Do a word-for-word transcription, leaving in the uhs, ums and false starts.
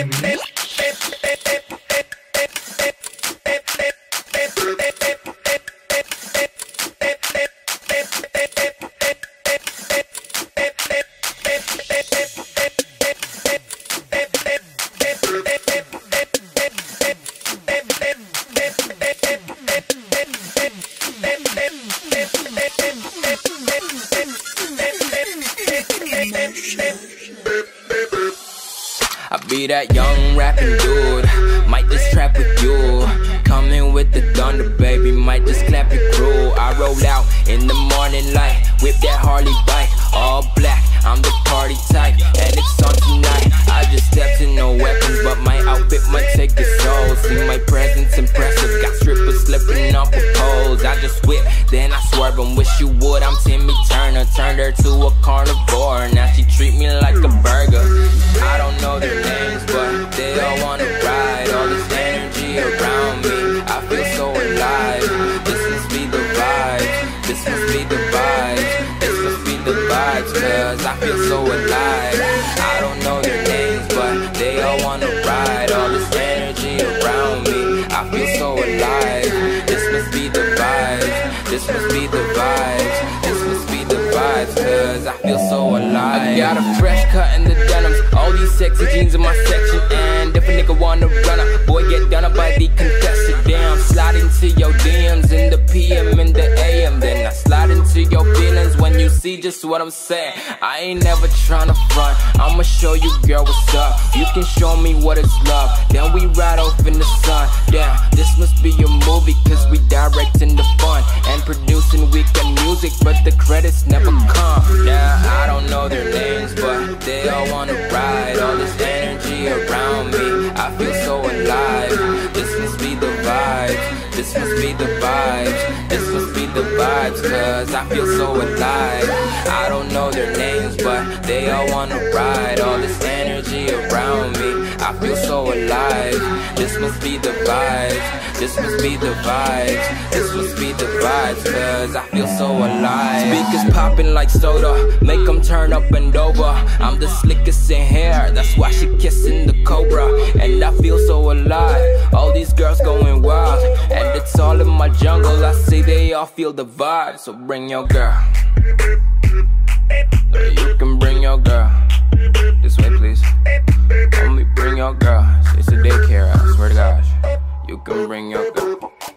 I be that young rapping dude, might just trap with you. Coming with the thunder, baby, might just clap your crew. I roll out in the morning light, whip that Harley bike, all black, I'm the party type, and it's on tonight. I just stepped in no weapons, but my outfit might take the soul. See my presence impressive, got strippers slipping off of poles. I just whip, then I swerve and wish you would. I'm Timmy Turner, turned her to a carnivore. Now she treat me like a burger. I don't know their names, but they all wanna ride. All this energy around me, I feel so alive. This must be the vibes, this must be the vibes, this must be the vibes, cause I feel so alive. I don't know their names, but they all wanna ride. All this energy around me, I feel so alive. This must be the vibes, this must be the vibes, this must be the vibes, cause I feel so alive. I got a fresh cut in the denims, all these sexy jeans in my section, and if a nigga wanna run up, boy get done up by the contestant. Damn, slide into your D Ms in the P M and the A M, then I slide into your feelings when you see just what I'm saying. I ain't never tryna front, I'ma show you girl what's up. You can show me what it's love, then we ride off in the sun. Damn, this must be a movie, cause we directing the fun and producing weekend music, but the credits never come. Yeah, I don't know their names, but they all wanna ride. All this energy around me, I feel so alive. This must be the vibes, this must be the vibes, this must be the vibes, cause I feel so alive. I don't know their names, but they all wanna ride. All this energy around me, I feel so alive. This must be the vibes, this must be the vibes, this must be the vibes, cause I feel so alive. Speakers popping like soda, make them turn up and over. I'm the slickest in hair, that's why she kissing the cobra, and I feel so alive. All these girls going wild, and it's all in my jungle. I see they all feel the vibe, so bring your girl. You can bring your girl. This way, please. Homie, bring your girl. It's a daycare, I swear to gosh. You can bring your girl.